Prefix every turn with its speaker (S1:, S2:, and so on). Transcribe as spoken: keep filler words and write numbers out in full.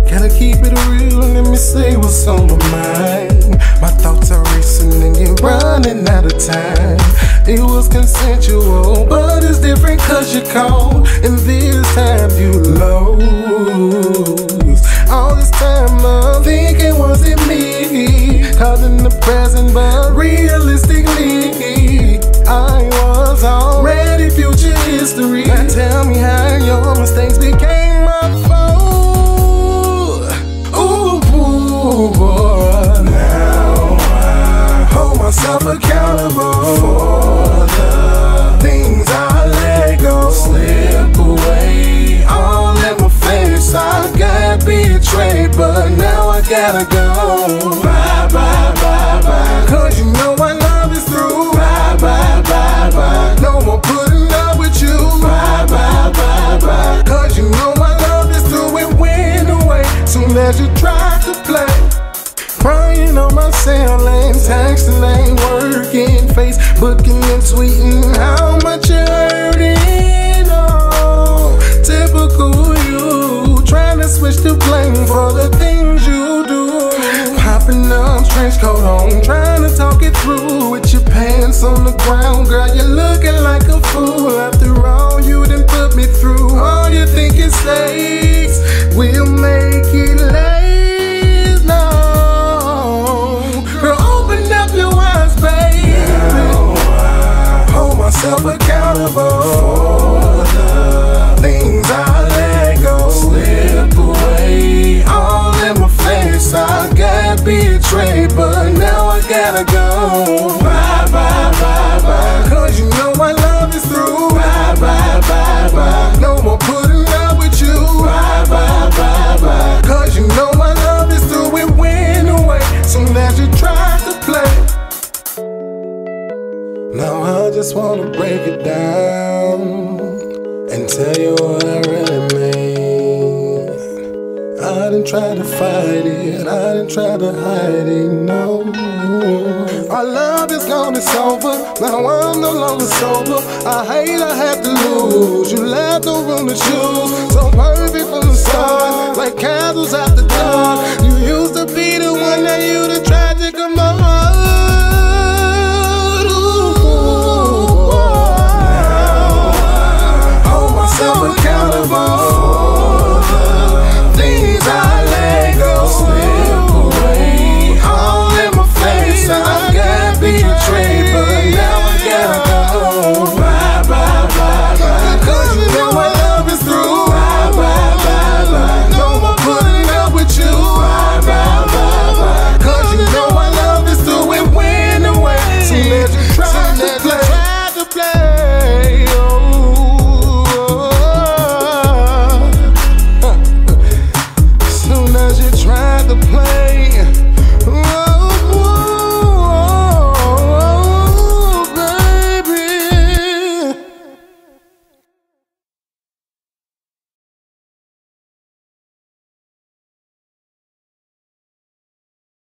S1: Gotta keep it real and let me say what's on my mind. My thoughts are racing and you're running out of time. It was consensual, but it's different cause you called, and this time you lose. All this time I'm thinking, was it me? Caught in the present, but realistically I was already future history. Now tell me how your mistakes became my fault. Ooh, ooh, boy. Now I hold myself accountable for the things I let go, slip away all in my face. I got betrayed, but now I gotta go. Bye, bye, bye, bye. Cause you know my love is through. Bye, bye, bye, bye. No more putting up with you. Bye, bye, bye, bye. Cause you know my love is through. It went away soon as you tried to play. Crying on my cell lane, texting ain't working, Facebooking and tweeting how much you're hurting. Oh, typical you, trying to switch the blame for the things you do. Popping up, trench coat on, trying to talk it through with your pants on the ground. Girl, you're looking like a fool. After all you done put me through, all you think is sex will make it last. Myself accountable for the things I let go, slip away all in my face. I got betrayed, but now I gotta go. Bye, bye, bye, bye. Cause you know my love is through. Bye, bye, bye, bye. No more putting up with you. Bye, bye, bye, bye. Cause you know my love is through. It went away soon as you tried to play. Now I just wanna break it down and tell you what I really mean. I didn't try to fight it, I didn't try to hide it, no. Our love is gone, it's over, now I'm no longer sober. I hate I had to lose, you left no room to choose, so perfect from the start.